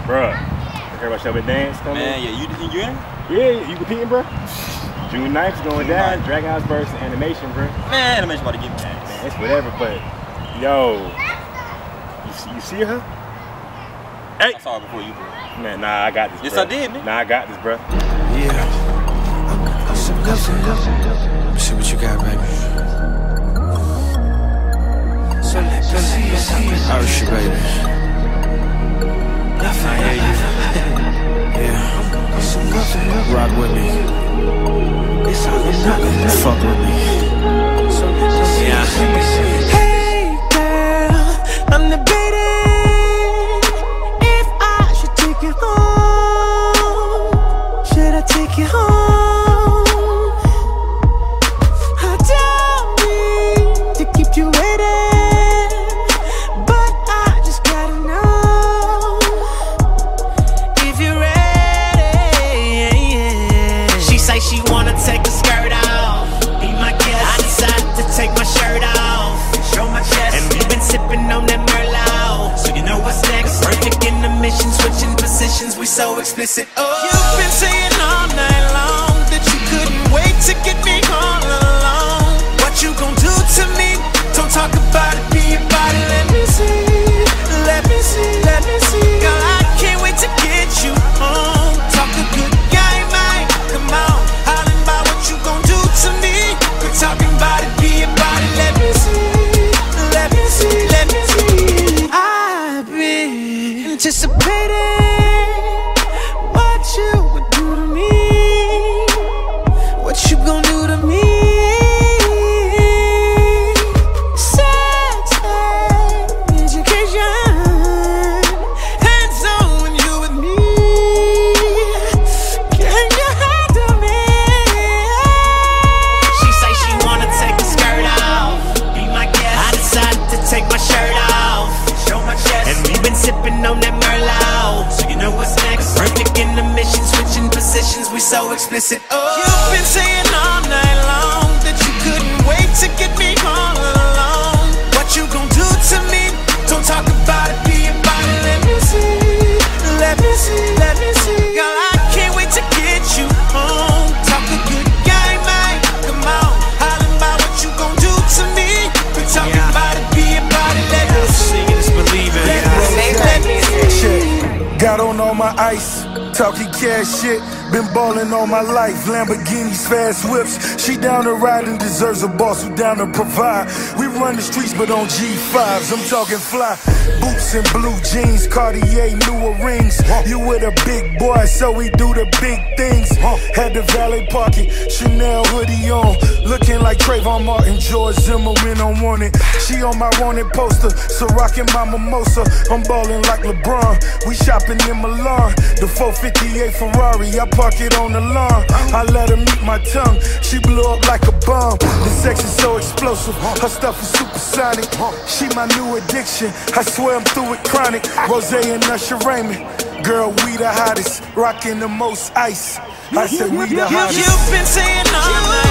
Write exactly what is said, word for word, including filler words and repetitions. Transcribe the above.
Bruh, I heard about Shelby Dance coming. Man, yeah, you you in? Yeah, you competing, bro? June ninth is going down. Dragon House versus Animation, bro. Man, Animation about to get me. Man, it's whatever, but yo, you see, you see her? Hey! I saw her before you, bro. Man, nah, I got this, Yes, bro. I did, man. Nah, I got this, bro. Yeah. Let me see what you got, baby. How's your baby? I hear you. Yeah. Rock with me. Fuck with me. Yeah. Hey girl, I'm debating if I should take you home. Should I take you home? I don't mean to keep you waiting, but I just gotta know if you're ready. She say she wanna take the skirt off. Be my guest. I decide to take my shirt off, show my chest, and we've been sipping on that Merlot. So you know what's next? Perfect in the mission, switching positions. We so explicit. Oh, you've been saying all night long that you couldn't wait to get me all alone. What you gon' do to me? Don't talk about it, be about it. Let me see, let me see, let me see. Girl, I can't wait to get you home. Talk a good game, man. Come on, hollering about what you gon' do to me. We're talking about it, be about it. Let me see, let me see, let me see. I've been anticipating what you would do to me. What you gon' do to me? Sex, education, hands-on when you with me. Can you handle me? She say she wanna take the skirt off. Be my guest. I decided to take my shirt off, show my chest, and we've been sipping on that Merlot. So you know what's next? Perfect in the mission, switching positions. We so explicit. Oh, you've been saying all night long that you couldn't wait to get me all alone. What you gon' do to me? Don't talk about it, be about it. Let me see, let me see, let me see. Girl, I can't wait to get you home. Talk a good game, man. Come on, hollering about what you gon' do to me. We talking Yeah. about it, be about it. Let me see, Seeing is believing. let me see, let me see. Got on all my ice, talking cash shit. Been ballin' all my life, Lamborghinis, fast whips. She down to ride and deserves a boss who down to provide. We run the streets, but on G fives, I'm talking fly. Boots and blue jeans, Cartier, newer rings. You with a big boy, so we do the big things. Had the valet parking, Chanel hoodie on. Looking like Trayvon Martin, George Zimmerman on wanted. She on my wanted poster, so rockin' my mimosa. I'm ballin' like LeBron, we shopping in Milan. The four fifty-eight Ferrari, I park it on the lawn. I let her meet my tongue, she blew up like a bomb. The sex is so explosive, her stuff is supersonic. She my new addiction, I swear I'm through with chronic. Rose and Usher Raymond, girl, we the hottest, rocking the most ice. I said we the hottest. You've been saying all night